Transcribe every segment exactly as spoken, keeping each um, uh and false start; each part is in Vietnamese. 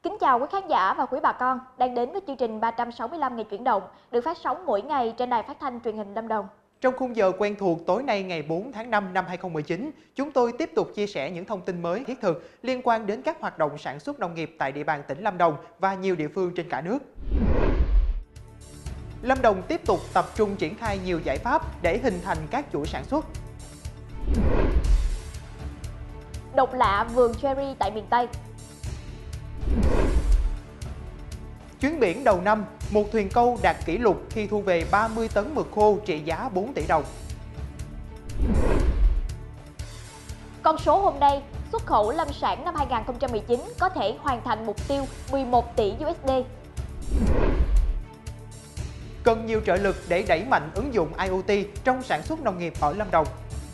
Kính chào quý khán giả và quý bà con đang đến với chương trình ba trăm sáu mươi lăm ngày chuyển động được phát sóng mỗi ngày trên đài phát thanh truyền hình Lâm Đồng. Trong khung giờ quen thuộc tối nay ngày bốn tháng năm năm hai nghìn không trăm mười chín, chúng tôi tiếp tục chia sẻ những thông tin mới thiết thực liên quan đến các hoạt động sản xuất nông nghiệp tại địa bàn tỉnh Lâm Đồng và nhiều địa phương trên cả nước. Lâm Đồng tiếp tục tập trung triển khai nhiều giải pháp để hình thành các chuỗi sản xuất. Độc lạ vườn cherry tại miền Tây. Chuyến biển đầu năm, một thuyền câu đạt kỷ lục khi thu về ba mươi tấn mực khô trị giá bốn tỷ đồng. Con số hôm nay, xuất khẩu lâm sản năm hai nghìn không trăm mười chín có thể hoàn thành mục tiêu mười một tỷ đô la. Cần nhiều trợ lực để đẩy mạnh ứng dụng I O T trong sản xuất nông nghiệp ở Lâm Đồng.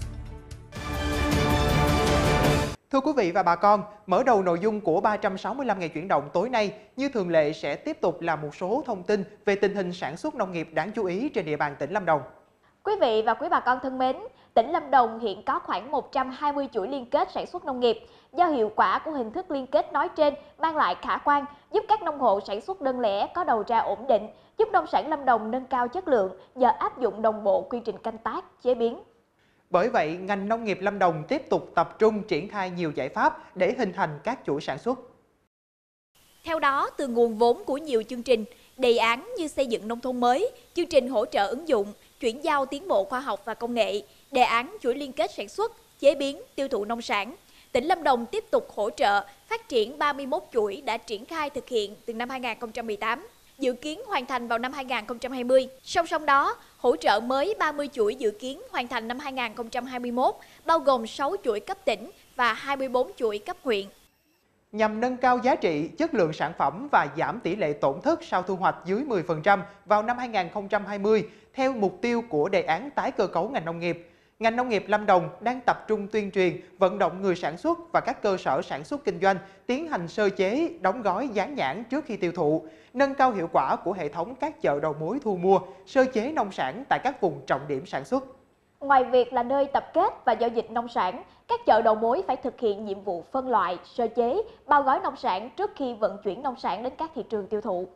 Thưa quý vị và bà con, mở đầu nội dung của ba trăm sáu mươi lăm ngày chuyển động tối nay, như thường lệ sẽ tiếp tục là một số thông tin về tình hình sản xuất nông nghiệp đáng chú ý trên địa bàn tỉnh Lâm Đồng. Quý vị và quý bà con thân mến, tỉnh Lâm Đồng hiện có khoảng một trăm hai mươi chuỗi liên kết sản xuất nông nghiệp. Do hiệu quả của hình thức liên kết nói trên mang lại khả quan, giúp các nông hộ sản xuất đơn lẻ có đầu ra ổn định, giúp nông sản Lâm Đồng nâng cao chất lượng nhờ áp dụng đồng bộ quy trình canh tác, chế biến. Bởi vậy, ngành nông nghiệp Lâm Đồng tiếp tục tập trung triển khai nhiều giải pháp để hình thành các chuỗi sản xuất. Theo đó, từ nguồn vốn của nhiều chương trình, đề án như xây dựng nông thôn mới, chương trình hỗ trợ ứng dụng, chuyển giao tiến bộ khoa học và công nghệ, đề án chuỗi liên kết sản xuất, chế biến, tiêu thụ nông sản, tỉnh Lâm Đồng tiếp tục hỗ trợ phát triển ba mươi mốt chuỗi đã triển khai thực hiện từ năm hai nghìn không trăm mười tám, dự kiến hoàn thành vào năm hai nghìn không trăm hai mươi. Song song đó, hỗ trợ mới ba mươi chuỗi dự kiến hoàn thành năm hai nghìn không trăm hai mươi mốt, bao gồm sáu chuỗi cấp tỉnh và hai mươi bốn chuỗi cấp huyện. Nhằm nâng cao giá trị, chất lượng sản phẩm và giảm tỷ lệ tổn thất sau thu hoạch dưới mười phần trăm vào năm hai nghìn không trăm hai mươi, theo mục tiêu của đề án tái cơ cấu ngành nông nghiệp, ngành nông nghiệp Lâm Đồng đang tập trung tuyên truyền, vận động người sản xuất và các cơ sở sản xuất kinh doanh tiến hành sơ chế, đóng gói dán nhãn trước khi tiêu thụ, nâng cao hiệu quả của hệ thống các chợ đầu mối thu mua, sơ chế nông sản tại các vùng trọng điểm sản xuất. Ngoài việc là nơi tập kết và giao dịch nông sản, các chợ đầu mối phải thực hiện nhiệm vụ phân loại, sơ chế, bao gói nông sản trước khi vận chuyển nông sản đến các thị trường tiêu thụ.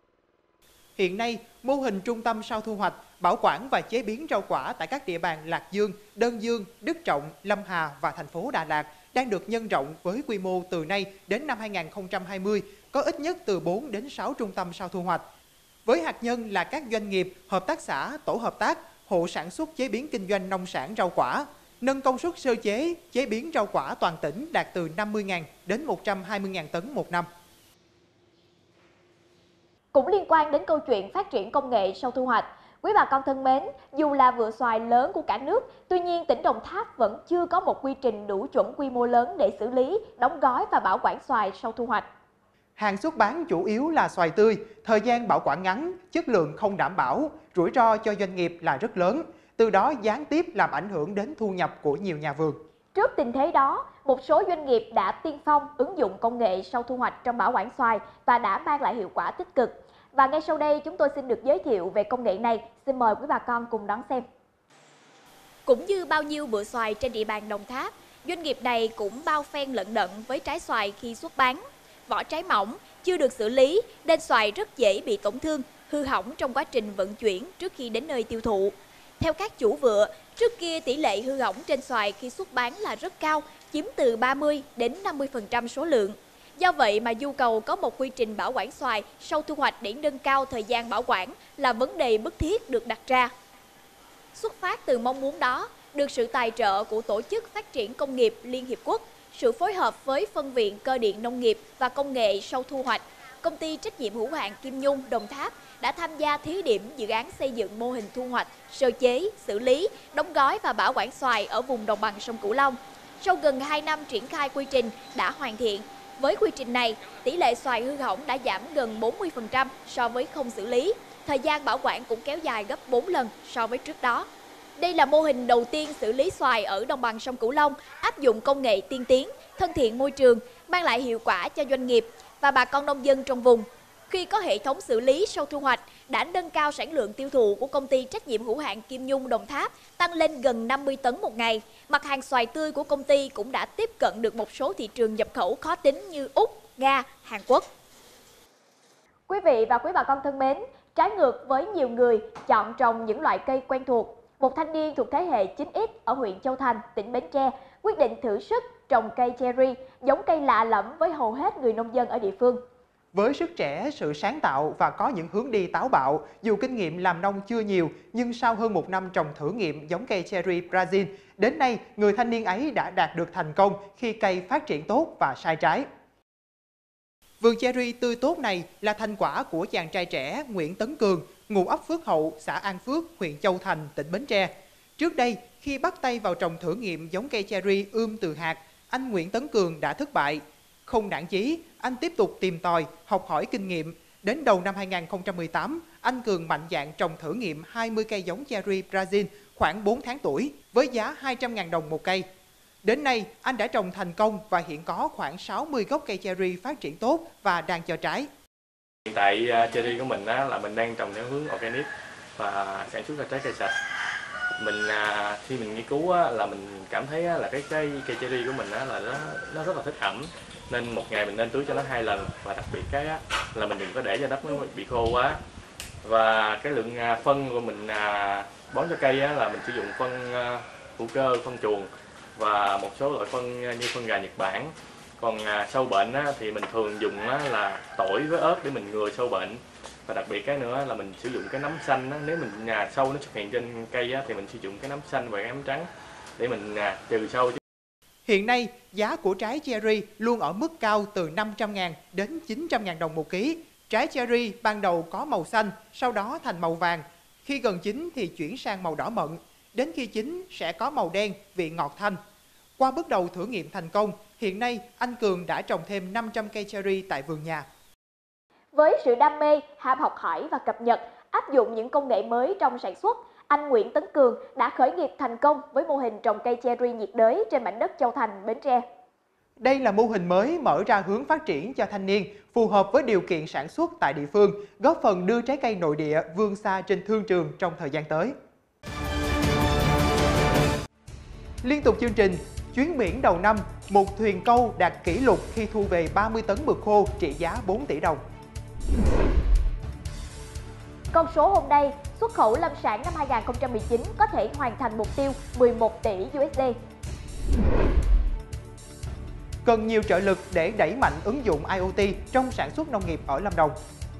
Hiện nay, mô hình trung tâm sau thu hoạch, bảo quản và chế biến rau quả tại các địa bàn Lạc Dương, Đơn Dương, Đức Trọng, Lâm Hà và thành phố Đà Lạt đang được nhân rộng với quy mô từ nay đến năm hai nghìn không trăm hai mươi, có ít nhất từ bốn đến sáu trung tâm sau thu hoạch. Với hạt nhân là các doanh nghiệp, hợp tác xã, tổ hợp tác, hộ sản xuất chế biến kinh doanh nông sản rau quả, nâng công suất sơ chế, chế biến rau quả toàn tỉnh đạt từ năm mươi nghìn đến một trăm hai mươi nghìn tấn một năm. Cũng liên quan đến câu chuyện phát triển công nghệ sau thu hoạch, quý bà con thân mến, dù là vựa xoài lớn của cả nước, tuy nhiên tỉnh Đồng Tháp vẫn chưa có một quy trình đủ chuẩn quy mô lớn để xử lý, đóng gói và bảo quản xoài sau thu hoạch. Hàng xuất bán chủ yếu là xoài tươi, thời gian bảo quản ngắn, chất lượng không đảm bảo, rủi ro cho doanh nghiệp là rất lớn, từ đó gián tiếp làm ảnh hưởng đến thu nhập của nhiều nhà vườn. Trước tình thế đó, một số doanh nghiệp đã tiên phong ứng dụng công nghệ sau thu hoạch trong bảo quản xoài và đã mang lại hiệu quả tích cực. Và ngay sau đây chúng tôi xin được giới thiệu về công nghệ này. Xin mời quý bà con cùng đón xem. Cũng như bao nhiêu bựa xoài trên địa bàn Đồng Tháp, doanh nghiệp này cũng bao phen lận đận với trái xoài khi xuất bán. Vỏ trái mỏng, chưa được xử lý nên xoài rất dễ bị tổn thương, hư hỏng trong quá trình vận chuyển trước khi đến nơi tiêu thụ. Theo các chủ vựa, trước kia tỷ lệ hư hỏng trên xoài khi xuất bán là rất cao, chiếm từ ba mươi đến năm mươi phần trăm số lượng. Do vậy mà nhu cầu có một quy trình bảo quản xoài sau thu hoạch để nâng cao thời gian bảo quản là vấn đề bức thiết được đặt ra. Xuất phát từ mong muốn đó, được sự tài trợ của Tổ chức Phát triển Công nghiệp Liên Hiệp Quốc, sự phối hợp với Phân viện Cơ điện Nông nghiệp và Công nghệ sau thu hoạch, Công ty trách nhiệm hữu hạn Kim Nhung Đồng Tháp đã tham gia thí điểm dự án xây dựng mô hình thu hoạch, sơ chế, xử lý, đóng gói và bảo quản xoài ở vùng đồng bằng sông Cửu Long. Sau gần hai năm triển khai quy trình đã hoàn thiện, với quy trình này, tỷ lệ xoài hư hỏng đã giảm gần bốn mươi phần trăm so với không xử lý. Thời gian bảo quản cũng kéo dài gấp bốn lần so với trước đó. Đây là mô hình đầu tiên xử lý xoài ở đồng bằng sông Cửu Long áp dụng công nghệ tiên tiến, thân thiện môi trường, mang lại hiệu quả cho doanh nghiệp và bà con nông dân trong vùng. Khi có hệ thống xử lý sau thu hoạch, đã nâng cao sản lượng tiêu thụ của công ty trách nhiệm hữu hạn Kim Nhung Đồng Tháp tăng lên gần năm mươi tấn một ngày. Mặt hàng xoài tươi của công ty cũng đã tiếp cận được một số thị trường nhập khẩu khó tính như Úc, Nga, Hàn Quốc. Quý vị và quý bà con thân mến, trái ngược với nhiều người chọn trồng những loại cây quen thuộc, một thanh niên thuộc thế hệ chín x ở huyện Châu Thành, tỉnh Bến Tre quyết định thử sức trồng cây cherry, giống cây lạ lẫm với hầu hết người nông dân ở địa phương. Với sức trẻ, sự sáng tạo và có những hướng đi táo bạo, dù kinh nghiệm làm nông chưa nhiều, nhưng sau hơn một năm trồng thử nghiệm giống cây cherry Brazil, đến nay người thanh niên ấy đã đạt được thành công khi cây phát triển tốt và sai trái. Vườn cherry tươi tốt này là thành quả của chàng trai trẻ Nguyễn Tấn Cường, ngụ ấp Phước Hậu, xã An Phước, huyện Châu Thành, tỉnh Bến Tre. Trước đây, khi bắt tay vào trồng thử nghiệm giống cây cherry ươm từ hạt, anh Nguyễn Tấn Cường đã thất bại. Không nản chí, anh tiếp tục tìm tòi, học hỏi kinh nghiệm. Đến đầu năm hai nghìn không trăm mười tám, anh Cường mạnh dạn trồng thử nghiệm hai mươi cây giống cherry Brazil khoảng bốn tháng tuổi với giá hai trăm nghìn đồng một cây. Đến nay, anh đã trồng thành công và hiện có khoảng sáu mươi gốc cây cherry phát triển tốt và đang cho trái. Hiện tại cherry của mình á, là mình đang trồng theo hướng organic và sản xuất ra trái cây sạch. Mình khi mình nghiên cứu á, là mình cảm thấy á, là cái cây cây cherry của mình á, là nó nó rất là thích ẩm, nên một ngày mình nên tưới cho nó hai lần, và đặc biệt cái á, là mình đừng có để cho đất nó bị khô quá. Và cái lượng phân của mình bón cho cây á, là mình sử dụng phân hữu cơ, phân chuồng và một số loại phân như phân gà Nhật Bản. Còn sâu bệnh á, thì mình thường dùng á, là tỏi với ớt để mình ngừa sâu bệnh. Và đặc biệt cái nữa là mình sử dụng cái nấm xanh á, nếu mình nhà sâu nó xuất hiện trên cây á, thì mình sử dụng cái nấm xanh và cái nấm trắng để mình à, trừ sâu. Hiện nay, giá của trái cherry luôn ở mức cao từ năm trăm nghìn đến chín trăm nghìn đồng một ký. Trái cherry ban đầu có màu xanh, sau đó thành màu vàng. Khi gần chín thì chuyển sang màu đỏ mận. Đến khi chín sẽ có màu đen, vị ngọt thanh. Qua bước đầu thử nghiệm thành công, hiện nay anh Cường đã trồng thêm năm trăm cây cherry tại vườn nhà. Với sự đam mê, ham học hỏi và cập nhật, áp dụng những công nghệ mới trong sản xuất, anh Nguyễn Tấn Cường đã khởi nghiệp thành công với mô hình trồng cây cherry nhiệt đới trên mảnh đất Châu Thành, Bến Tre. Đây là mô hình mới mở ra hướng phát triển cho thanh niên, phù hợp với điều kiện sản xuất tại địa phương, góp phần đưa trái cây nội địa vươn xa trên thương trường trong thời gian tới. Liên tục chương trình, chuyến biển đầu năm, một thuyền câu đạt kỷ lục khi thu về ba mươi tấn mực khô trị giá bốn tỷ đồng. Con số hôm nay, xuất khẩu lâm sản năm hai nghìn không trăm mười chín có thể hoàn thành mục tiêu mười một tỷ đô la. Cần nhiều trợ lực để đẩy mạnh ứng dụng I O T trong sản xuất nông nghiệp ở Lâm Đồng.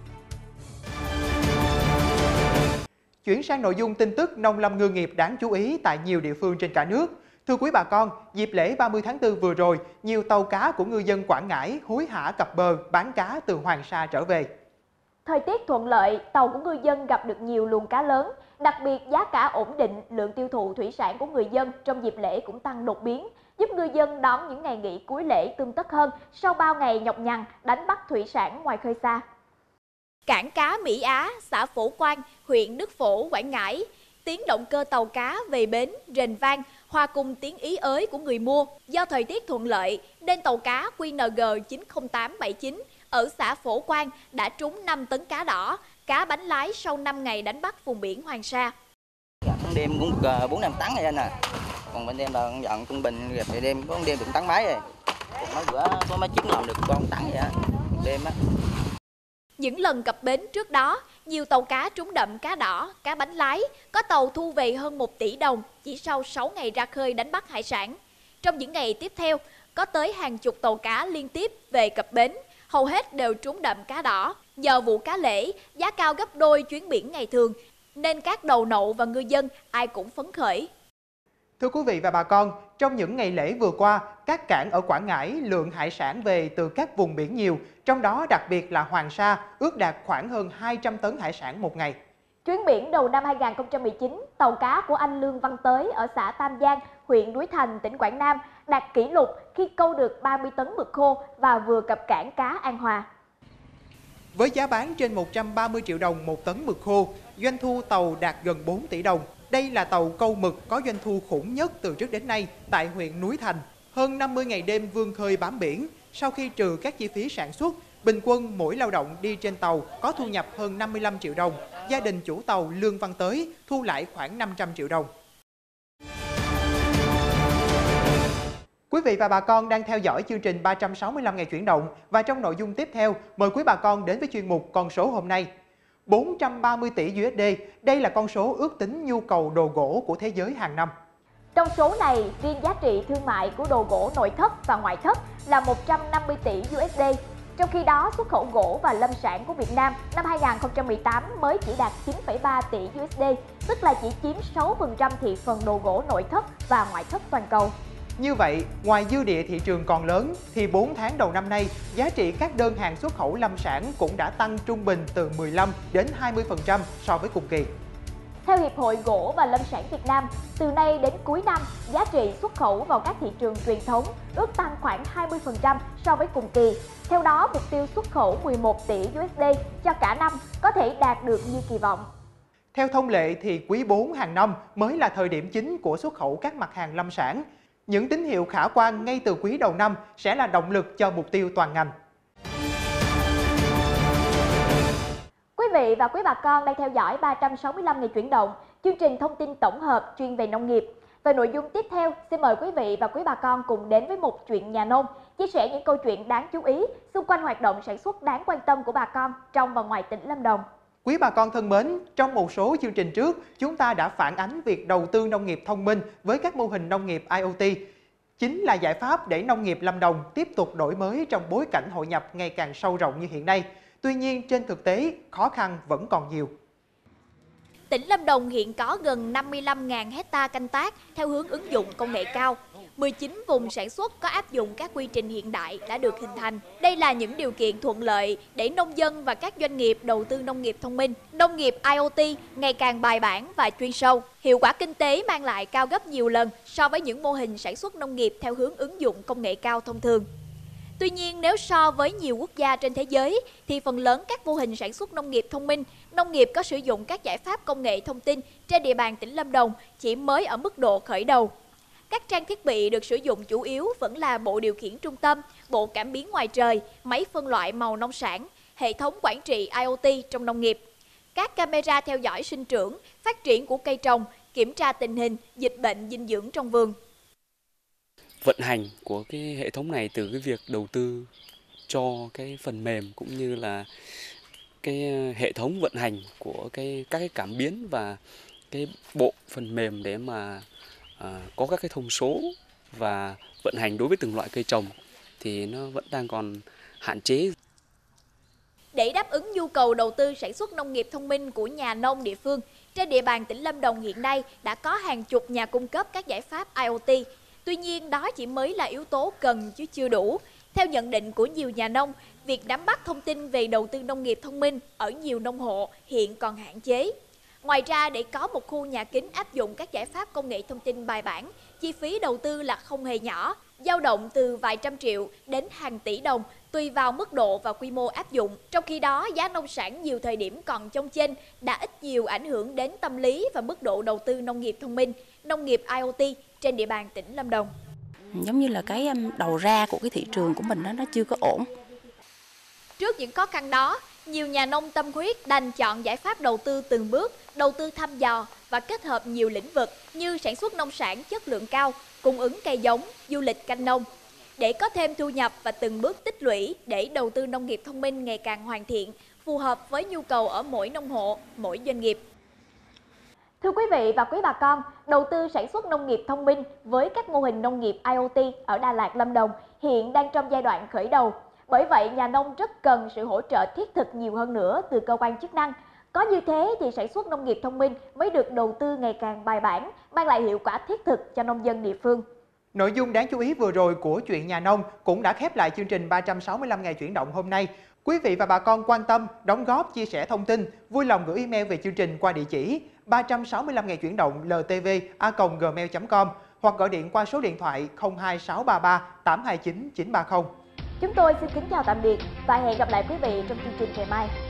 Chuyển sang nội dung tin tức nông lâm ngư nghiệp đáng chú ý tại nhiều địa phương trên cả nước. Thưa quý bà con, dịp lễ ba mươi tháng tư vừa rồi, nhiều tàu cá của ngư dân Quảng Ngãi hối hả cập bờ bán cá từ Hoàng Sa trở về. Thời tiết thuận lợi, tàu của ngư dân gặp được nhiều luồng cá lớn. Đặc biệt, giá cả ổn định, lượng tiêu thụ thủy sản của người dân trong dịp lễ cũng tăng đột biến, giúp ngư dân đón những ngày nghỉ cuối lễ tươm tất hơn sau bao ngày nhọc nhằn đánh bắt thủy sản ngoài khơi xa. Cảng cá Mỹ Á, xã Phổ Quang, huyện Đức Phổ, Quảng Ngãi, tiếng động cơ tàu cá về bến rền vang hòa cùng tiếng ý ới của người mua. Do thời tiết thuận lợi nên tàu cá Q N G chín không tám bảy chín ở xã Phổ Quang đã trúng năm tấn cá đỏ, cá bánh lái sau năm ngày đánh bắt vùng biển Hoàng Sa. Con đêm cũng được bốn năm tấn rồi anh à. Còn bên đêm là dọn trung bình thì đêm có đêm được tấn mấy rồi. Mấy bữa có mấy chiếc làm được con tấn vậy á. Đêm á. Những lần cập bến trước đó, nhiều tàu cá trúng đậm cá đỏ, cá bánh lái, có tàu thu về hơn một tỷ đồng chỉ sau sáu ngày ra khơi đánh bắt hải sản. Trong những ngày tiếp theo, có tới hàng chục tàu cá liên tiếp về cập bến, hầu hết đều trúng đậm cá đỏ. Giờ vụ cá lễ, giá cao gấp đôi chuyến biển ngày thường, nên các đầu nậu và ngư dân ai cũng phấn khởi. Thưa quý vị và bà con, trong những ngày lễ vừa qua, các cảng ở Quảng Ngãi lượng hải sản về từ các vùng biển nhiều, trong đó đặc biệt là Hoàng Sa, ước đạt khoảng hơn hai trăm tấn hải sản một ngày. Chuyến biển đầu năm hai nghìn không trăm mười chín, tàu cá của anh Lương Văn Tới ở xã Tam Giang, huyện Núi Thành, tỉnh Quảng Nam đạt kỷ lục khi câu được ba mươi tấn mực khô và vừa cập cảng cá An Hòa. Với giá bán trên một trăm ba mươi triệu đồng một tấn mực khô, doanh thu tàu đạt gần bốn tỷ đồng. Đây là tàu câu mực có doanh thu khủng nhất từ trước đến nay tại huyện Núi Thành. Hơn năm mươi ngày đêm vươn khơi bám biển, sau khi trừ các chi phí sản xuất, bình quân mỗi lao động đi trên tàu có thu nhập hơn năm mươi lăm triệu đồng. Gia đình chủ tàu Lương Văn Tới thu lại khoảng năm trăm triệu đồng. Quý vị và bà con đang theo dõi chương trình ba trăm sáu mươi lăm ngày chuyển động và trong nội dung tiếp theo, mời quý bà con đến với chuyên mục Con số hôm nay. bốn trăm ba mươi tỷ đô la, đây là con số ước tính nhu cầu đồ gỗ của thế giới hàng năm. Trong số này, riêng giá trị thương mại của đồ gỗ nội thất và ngoại thất là một trăm năm mươi tỷ đô la. Trong khi đó, xuất khẩu gỗ và lâm sản của Việt Nam năm hai nghìn không trăm mười tám mới chỉ đạt chín phẩy ba tỷ đô la, tức là chỉ chiếm sáu phần trăm thị phần đồ gỗ nội thất và ngoại thất toàn cầu. Như vậy, ngoài dư địa thị trường còn lớn, thì bốn tháng đầu năm nay, giá trị các đơn hàng xuất khẩu lâm sản cũng đã tăng trung bình từ mười lăm đến hai mươi phần trăm so với cùng kỳ. Theo Hiệp hội Gỗ và Lâm sản Việt Nam, từ nay đến cuối năm, giá trị xuất khẩu vào các thị trường truyền thống ước tăng khoảng hai mươi phần trăm so với cùng kỳ. Theo đó, mục tiêu xuất khẩu mười một tỷ đô la cho cả năm có thể đạt được như kỳ vọng. Theo thông lệ thì quý bốn hàng năm mới là thời điểm chính của xuất khẩu các mặt hàng lâm sản. Những tín hiệu khả quan ngay từ quý đầu năm sẽ là động lực cho mục tiêu toàn ngành. Quý vị và quý bà con đang theo dõi ba trăm sáu mươi lăm ngày chuyển động, chương trình thông tin tổng hợp chuyên về nông nghiệp. Về nội dung tiếp theo, xin mời quý vị và quý bà con cùng đến với một chuyện nhà nông, chia sẻ những câu chuyện đáng chú ý xung quanh hoạt động sản xuất đáng quan tâm của bà con trong và ngoài tỉnh Lâm Đồng. Quý bà con thân mến, trong một số chương trình trước, chúng ta đã phản ánh việc đầu tư nông nghiệp thông minh với các mô hình nông nghiệp I O T. Chính là giải pháp để nông nghiệp Lâm Đồng tiếp tục đổi mới trong bối cảnh hội nhập ngày càng sâu rộng như hiện nay. Tuy nhiên, trên thực tế, khó khăn vẫn còn nhiều. Tỉnh Lâm Đồng hiện có gần năm mươi lăm nghìn hecta canh tác theo hướng ứng dụng công nghệ cao. mười chín vùng sản xuất có áp dụng các quy trình hiện đại đã được hình thành. Đây là những điều kiện thuận lợi để nông dân và các doanh nghiệp đầu tư nông nghiệp thông minh, nông nghiệp I O T ngày càng bài bản và chuyên sâu. Hiệu quả kinh tế mang lại cao gấp nhiều lần so với những mô hình sản xuất nông nghiệp theo hướng ứng dụng công nghệ cao thông thường. Tuy nhiên, nếu so với nhiều quốc gia trên thế giới, thì phần lớn các mô hình sản xuất nông nghiệp thông minh, nông nghiệp có sử dụng các giải pháp công nghệ thông tin trên địa bàn tỉnh Lâm Đồng chỉ mới ở mức độ khởi đầu. Các trang thiết bị được sử dụng chủ yếu vẫn là bộ điều khiển trung tâm, bộ cảm biến ngoài trời, máy phân loại màu nông sản, hệ thống quản trị I O T trong nông nghiệp, các camera theo dõi sinh trưởng, phát triển của cây trồng, kiểm tra tình hình, dịch bệnh dinh dưỡng trong vườn. Vận hành của cái hệ thống này từ cái việc đầu tư cho cái phần mềm cũng như là cái hệ thống vận hành của cái các cái cảm biến và cái bộ phần mềm để mà à, có các cái thông số và vận hành đối với từng loại cây trồng thì nó vẫn đang còn hạn chế. Để đáp ứng nhu cầu đầu tư sản xuất nông nghiệp thông minh của nhà nông địa phương, trên địa bàn tỉnh Lâm Đồng hiện nay đã có hàng chục nhà cung cấp các giải pháp I O T. Tuy nhiên, đó chỉ mới là yếu tố cần chứ chưa đủ. Theo nhận định của nhiều nhà nông, việc nắm bắt thông tin về đầu tư nông nghiệp thông minh ở nhiều nông hộ hiện còn hạn chế. Ngoài ra, để có một khu nhà kính áp dụng các giải pháp công nghệ thông tin bài bản, chi phí đầu tư là không hề nhỏ, dao động từ vài trăm triệu đến hàng tỷ đồng, tùy vào mức độ và quy mô áp dụng. Trong khi đó, giá nông sản nhiều thời điểm còn chông chênh đã ít nhiều ảnh hưởng đến tâm lý và mức độ đầu tư nông nghiệp thông minh, nông nghiệp I O T trên địa bàn tỉnh Lâm Đồng. Giống như là cái đầu ra của cái thị trường của mình đó, nó chưa có ổn. Trước những khó khăn đó, nhiều nhà nông tâm huyết đành chọn giải pháp đầu tư từng bước, đầu tư thăm dò và kết hợp nhiều lĩnh vực như sản xuất nông sản chất lượng cao, cung ứng cây giống, du lịch canh nông. Để có thêm thu nhập và từng bước tích lũy để đầu tư nông nghiệp thông minh ngày càng hoàn thiện, phù hợp với nhu cầu ở mỗi nông hộ, mỗi doanh nghiệp. Thưa quý vị và quý bà con, đầu tư sản xuất nông nghiệp thông minh với các mô hình nông nghiệp I O T ở Đà Lạt, Lâm Đồng hiện đang trong giai đoạn khởi đầu. Bởi vậy, nhà nông rất cần sự hỗ trợ thiết thực nhiều hơn nữa từ cơ quan chức năng. Có như thế thì sản xuất nông nghiệp thông minh mới được đầu tư ngày càng bài bản, mang lại hiệu quả thiết thực cho nông dân địa phương. Nội dung đáng chú ý vừa rồi của Chuyện Nhà Nông cũng đã khép lại chương trình ba trăm sáu mươi lăm ngày chuyển động hôm nay. Quý vị và bà con quan tâm, đóng góp, chia sẻ thông tin, vui lòng gửi email về chương trình qua địa chỉ ba trăm sáu mươi lăm ngày chuyển động l t v a còng gmail chấm com hoặc gọi điện qua số điện thoại không hai sáu ba ba tám hai chín chín ba không. Chúng tôi xin kính chào tạm biệt và hẹn gặp lại quý vị trong chương trình ngày mai.